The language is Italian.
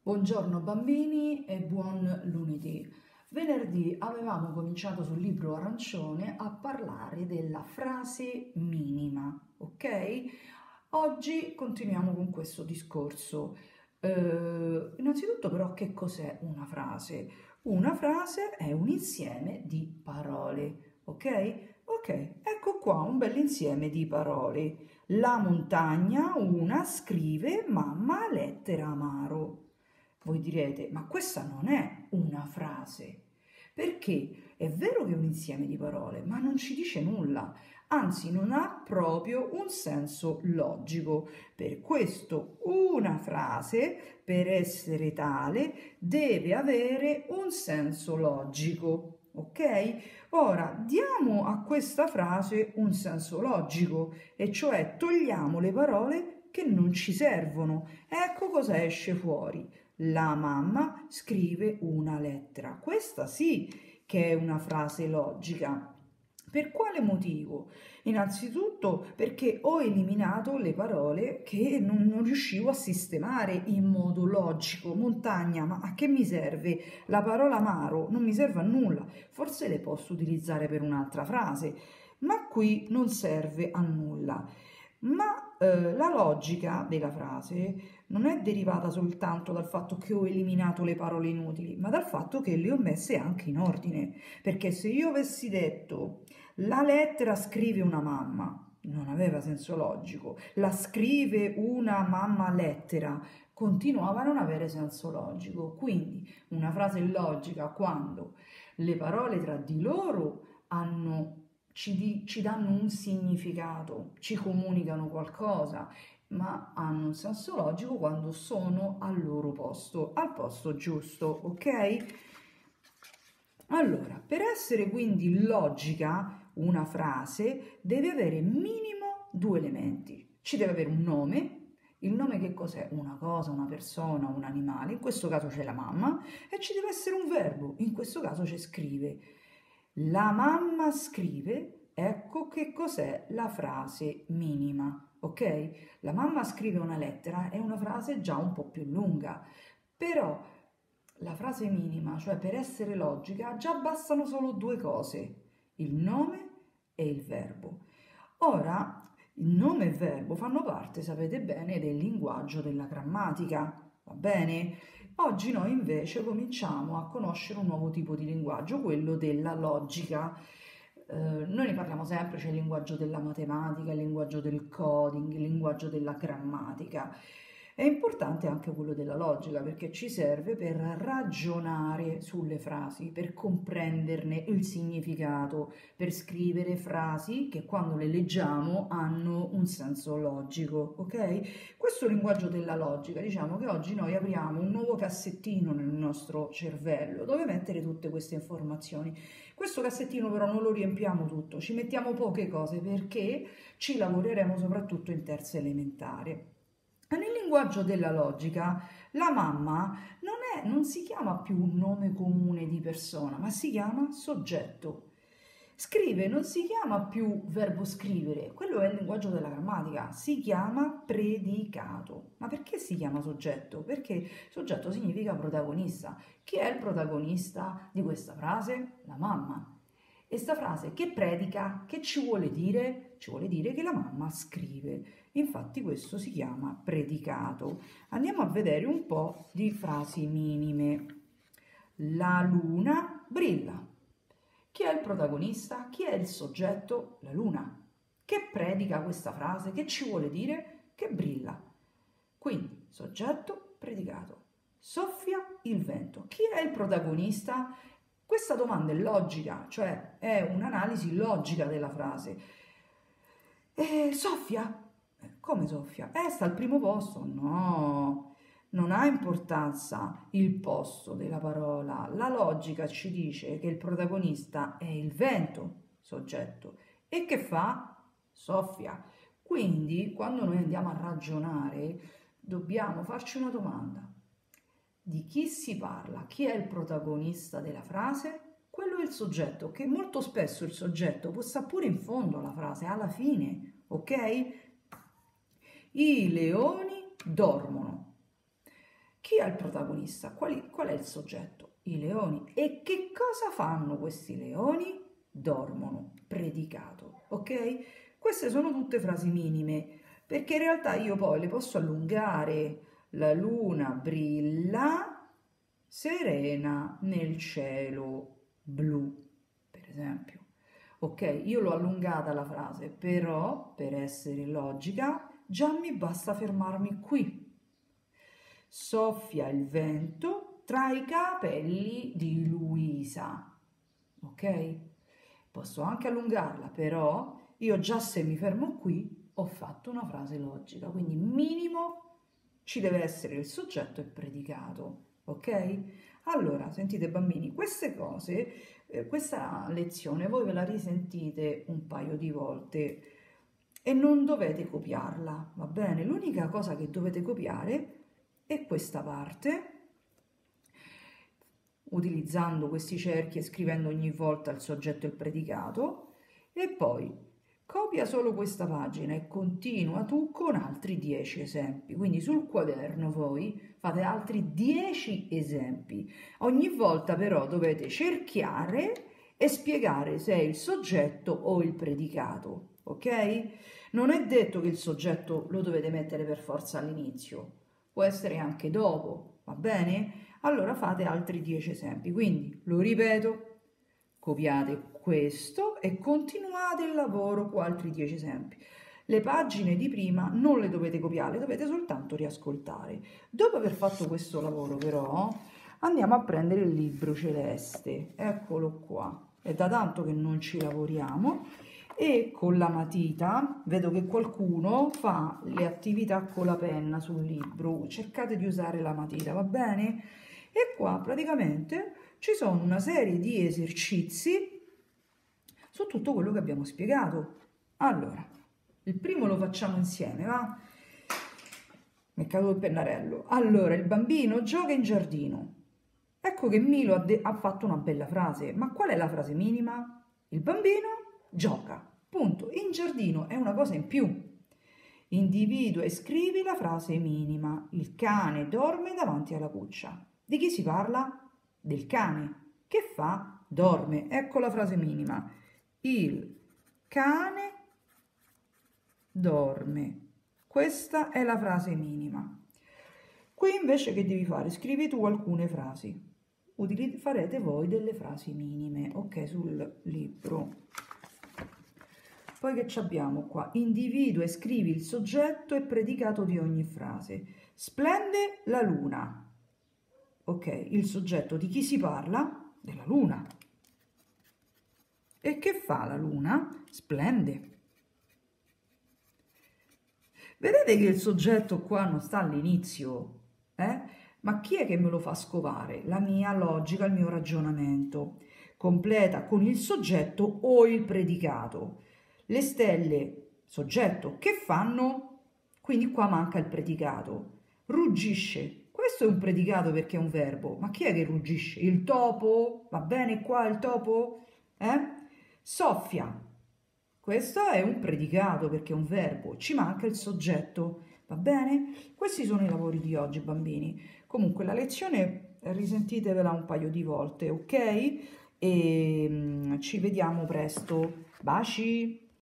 Buongiorno bambini e buon lunedì. Venerdì avevamo cominciato sul libro arancione a parlare della frase minima, ok? Oggi continuiamo con questo discorso. Innanzitutto però che cos'è una frase? Una frase è un insieme di parole, ok? Ok, ecco qua un bel insieme di parole. La montagna, una, scrive mamma lettera amaro. Voi direte, ma questa non è una frase, perché è vero che è un insieme di parole, ma non ci dice nulla, anzi non ha proprio un senso logico. Per questo una frase, per essere tale, deve avere un senso logico. Ok? Ora diamo a questa frase un senso logico, e cioè togliamo le parole che non ci servono. Ecco cosa esce fuori. La mamma scrive una lettera. Questa sì che è una frase logica. Per quale motivo? Innanzitutto perché ho eliminato le parole che non riuscivo a sistemare in modo logico. Montagna, ma a che mi serve? La parola amaro non mi serve a nulla. Forse le posso utilizzare per un'altra frase, ma qui non serve a nulla. Ma la logica della frase non è derivata soltanto dal fatto che ho eliminato le parole inutili, ma dal fatto che le ho messe anche in ordine. Perché se io avessi detto la lettera scrive una mamma, non aveva senso logico. La scrive una mamma lettera, continuava a non avere senso logico. Quindi una frase logica quando le parole tra di loro ci danno un significato, ci comunicano qualcosa, ma hanno un senso logico quando sono al loro posto, al posto giusto, ok? Allora, per essere quindi logica, una frase deve avere minimo due elementi. Ci deve avere un nome. Il nome che cos'è? Una cosa, una persona, un animale, in questo caso c'è la mamma, e ci deve essere un verbo, in questo caso c'è scrive. La mamma scrive, ecco che cos'è la frase minima, ok? La mamma scrive una lettera, è una frase già un po' più lunga, però la frase minima, cioè per essere logica, già bastano solo due cose, il nome e il verbo. Ora, il nome e il verbo fanno parte, sapete bene, del linguaggio della grammatica, va bene? Oggi noi invece cominciamo a conoscere un nuovo tipo di linguaggio, quello della logica. Noi ne parliamo sempre, c'è il linguaggio della matematica, il linguaggio del coding, il linguaggio della grammatica. È importante anche quello della logica perché ci serve per ragionare sulle frasi, per comprenderne il significato, per scrivere frasi che quando le leggiamo hanno un senso logico, ok? Questo è il linguaggio della logica, diciamo che oggi noi apriamo un nuovo cassettino nel nostro cervello dove mettere tutte queste informazioni. Questo cassettino però non lo riempiamo tutto, ci mettiamo poche cose perché ci lavoreremo soprattutto in terza elementare. Nel linguaggio della logica, la mamma non si chiama più un nome comune di persona, ma si chiama soggetto. Scrive non si chiama più verbo scrivere, quello è il linguaggio della grammatica, si chiama predicato. Ma perché si chiama soggetto? Perché soggetto significa protagonista. Chi è il protagonista di questa frase? La mamma. E sta frase che predica, che ci vuole dire? Ci vuole dire che la mamma scrive. Infatti questo si chiama predicato. Andiamo a vedere un po' di frasi minime. La luna brilla. Chi è il protagonista? Chi è il soggetto? La luna. Che predica questa frase? Che ci vuole dire? Che brilla. Quindi soggetto, predicato. Soffia il vento. Chi è il protagonista? Questa domanda è logica, cioè è un'analisi logica della frase. Soffia? Come soffia? Sta al primo posto? No, non ha importanza il posto della parola. La logica ci dice che il protagonista è il vento, soggetto. E che fa? Soffia. Quindi, quando noi andiamo a ragionare, dobbiamo farci una domanda. Di chi si parla? Chi è il protagonista della frase? Quello è il soggetto, che molto spesso il soggetto sta pure in fondo alla frase, alla fine, ok? I leoni dormono. Chi è il protagonista? Qual è il soggetto? I leoni. E che cosa fanno questi leoni? Dormono. Predicato. Ok? Queste sono tutte frasi minime, perché in realtà io poi le posso allungare. La luna brilla serena nel cielo blu, per esempio. Ok, io l'ho allungata la frase, però per essere logica già mi basta fermarmi qui. Soffia il vento tra i capelli di Luisa. Ok? Posso anche allungarla, però io già se mi fermo qui ho fatto una frase logica, quindi minimo ci deve essere il soggetto e il predicato. Ok? Allora, sentite bambini, queste cose, questa lezione voi ve la risentite un paio di volte e non dovete copiarla, va bene? L'unica cosa che dovete copiare è questa parte, utilizzando questi cerchi e scrivendo ogni volta il soggetto e il predicato, e poi copia solo questa pagina e continua tu con altri 10 esempi. Quindi sul quaderno voi fate altri 10 esempi. Ogni volta però dovete cerchiare e spiegare se è il soggetto o il predicato, ok? Non è detto che il soggetto lo dovete mettere per forza all'inizio, può essere anche dopo, va bene? Allora fate altri 10 esempi, quindi lo ripeto, copiate questo e continuate il lavoro con altri 10 esempi. Le pagine di prima non le dovete copiare, dovete soltanto riascoltare. Dopo aver fatto questo lavoro però andiamo a prendere il libro celeste, eccolo qua, è da tanto che non ci lavoriamo e con la matita, vedo che qualcuno fa le attività con la penna sul libro, cercate di usare la matita, va bene? E qua praticamente ci sono una serie di esercizi su tutto quello che abbiamo spiegato. Allora, il primo lo facciamo insieme, va? Mi è caduto il pennarello. Allora, il bambino gioca in giardino. Ecco che Milo ha fatto una bella frase, ma qual è la frase minima? Il bambino gioca, punto. In giardino è una cosa in più. Individua e scrivi la frase minima. Il cane dorme davanti alla cuccia. Di chi si parla? Del cane. Che fa? Dorme. Ecco la frase minima. Il cane dorme. Questa è la frase minima. Qui invece che devi fare? Scrivi tu alcune frasi. Farete voi delle frasi minime, ok, sul libro. Poi che ci abbiamo qua? Individua e scrivi il soggetto e predicato di ogni frase. Splende la luna. Ok, il soggetto di chi si parla? Della luna. E che fa la luna? Splende. Vedete che il soggetto qua non sta all'inizio, ma chi è che me lo fa scovare? La mia logica, il mio ragionamento. Completa con il soggetto o il predicato. Le stelle, soggetto, che fanno? Quindi qua manca il predicato. Ruggisce. Questo è un predicato perché è un verbo. Ma chi è che ruggisce? Il topo? Va bene qua il topo? Soffia. Questo è un predicato perché è un verbo, ci manca il soggetto, va bene? Questi sono i lavori di oggi, bambini. Comunque la lezione risentitevela un paio di volte, ok? E ci vediamo presto. Baci!